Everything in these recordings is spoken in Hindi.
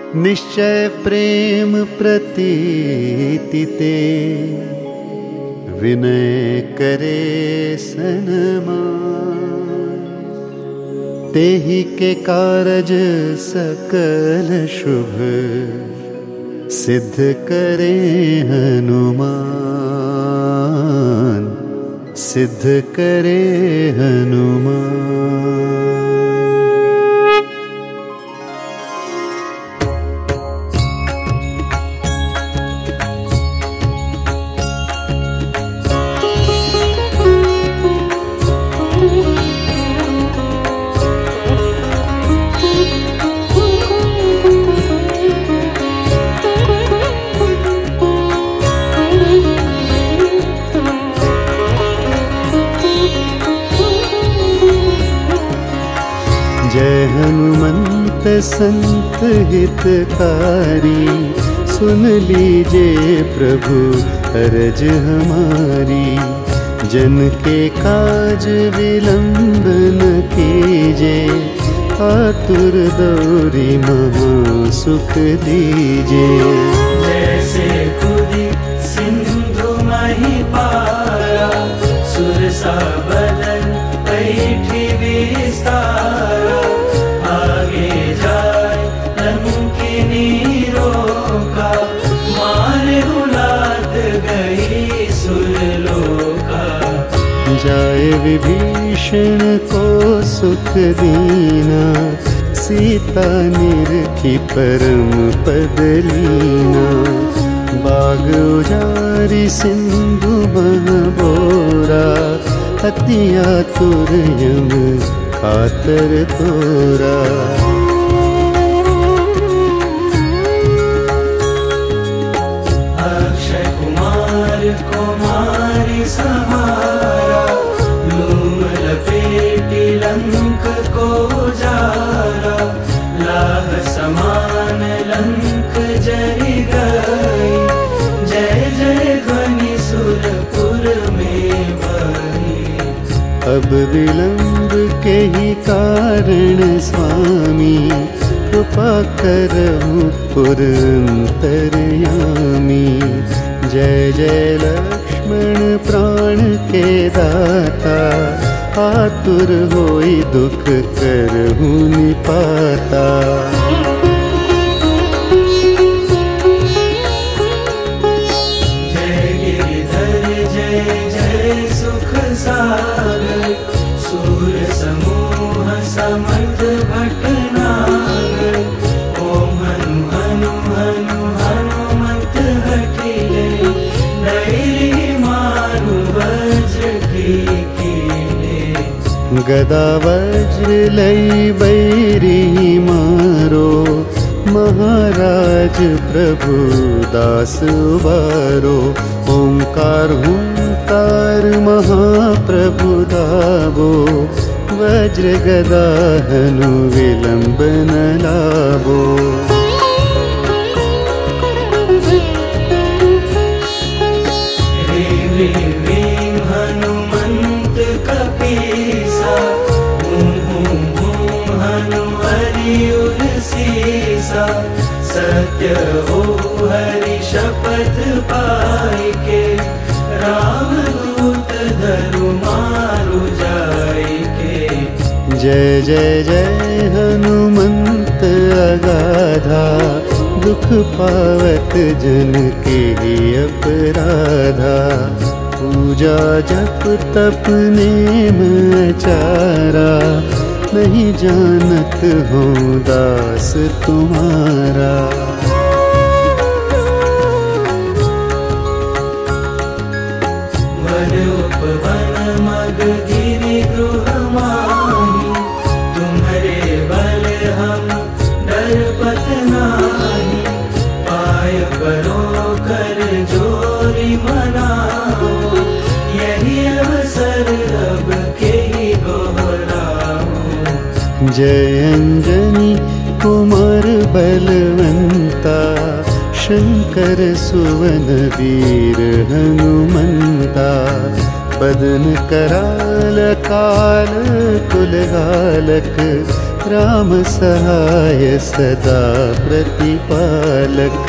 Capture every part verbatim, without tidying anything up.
निश्चय प्रेम प्रतीति ते, विनय करे सनमान। तेहि के कारज सकल शुभ, सिद्ध करे हनुमान, सिद्ध करे हनुमान। जय हनुमंत संत हितकारी, सुन लीजिए प्रभु अरज हमारी। जन के काज विलंब न कीजे, आतुर दौरी महा सुख दीजे। जैसे खुदी सिंधु मही पारा, सुरसा बदन बैठी विस्तारा। आगे जाए लंकिनी रोका, मारे हुलात गई सुरलोका। जाए विभीषण को सुख दीना, सीता निरखी परम पद लीना। बाग उजारी सिंधु बह बोरा, अति आतुर यम खातर तोरा। अक्षय कुमार कुमारी सहारा, लूम लपेटी लंक को जारा। लाह समान लंक जरि गई, जय जय ध्वनि सुरपुर में बही। अब विलंब के ही कारण स्वामी, कृपा करहु पुर अंतर्यामी। जय जय लक्ष्मण प्राण के दाता, आतुर होई दुख करहु निपाता। जय गिरिधर जय जय सुख सागर, सूर समूह समर्थ भटनागर। ओम हनु हनु हनु हनुमत हठिले, धैर्य मारु वज्र की कीले। गदा वज्र लई बैरी मारो, महाराज प्रभु दास उबारो। ओंकार हुंकार महाप्रभु दाबो, वज्र गदा हनु विलंब न लाबो। ह्रीं ह्रीं ह्रीं हनुमंत कपीसा, हूं हूं हूं हनु हरि उर सीसा। सत्य हो हरि शपथ पाई के, राम दूत धरु मारु जाई के। जय जय जय हनुमंत अगाधा, दुख पावत जन के ही अपराधा। पूजा जप तप नेम आचारा, नहीं जानत हो दास तुम्हारा। वन उपवन मग गिरि गृह माही, तुम्हारे बल हम डरपत नाही। पाय परो कर जोरी मनाओ, यही अवसर अब के ही गोहराओ। जय अंजनी कुमार बलवंता, शंकर सुवन वीर हनुमंता। बदन कराल काल कुलगालक, राम सहाय सदा प्रतिपालक।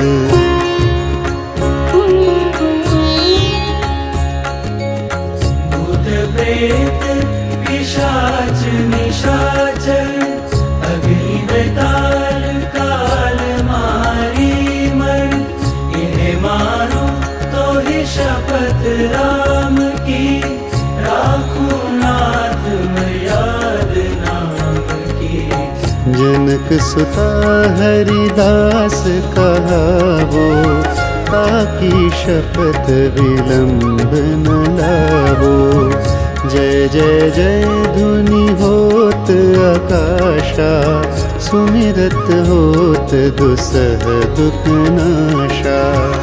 भूत प्रेत पिशाच निशाचर, अग्नि बेताल काल मारी मर। इन्हें मारो तो ही शपथ राम की, राखो नाथ मर्याद नाम की। जनक सुता हरिदास कहावो, ताकि शपथ विलंब न लावो। जय जय जय धुनि होत आकाशा, सुमिरत होत दुसह दुख नाशा।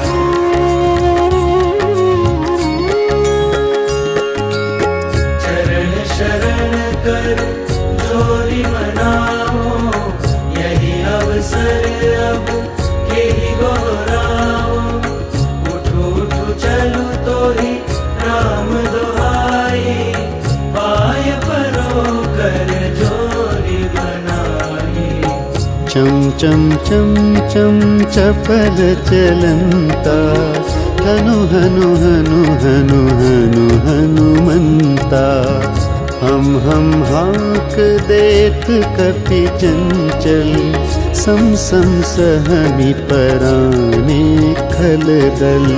चरण शरण कर जोरी मनाओ, यही अवसर अब के ही गोहराओ। उठो उठो चलो तो ही राम दुहाई, पाय परो कर जोरी बनाई। चम चम चम चम चपल चलंता, हनु हनु हनु हनु हनु हनुमंता। हम हम हाक देत कपि चंचल, सम सम सहमि पराने खल दल।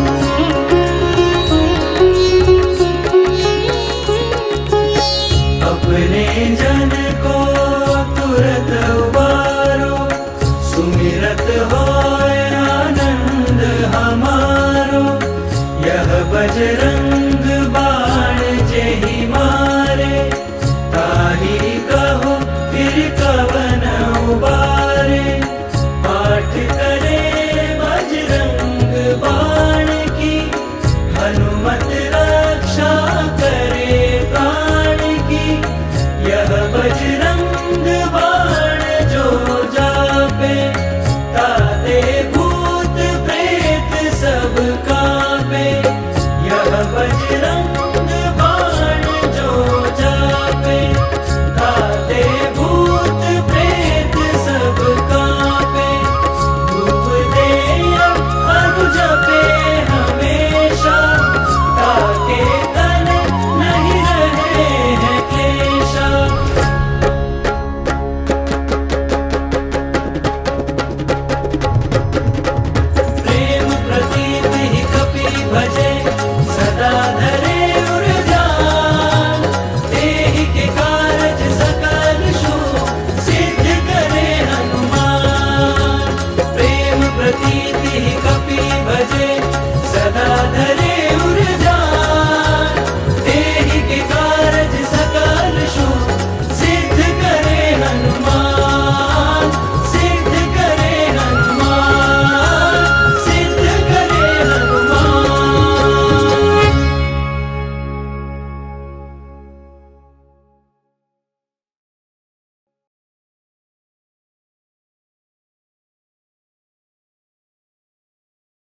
अपने जन को तुरत उबारो, सुमिरत होय आनंद हमारो। यह बजरंग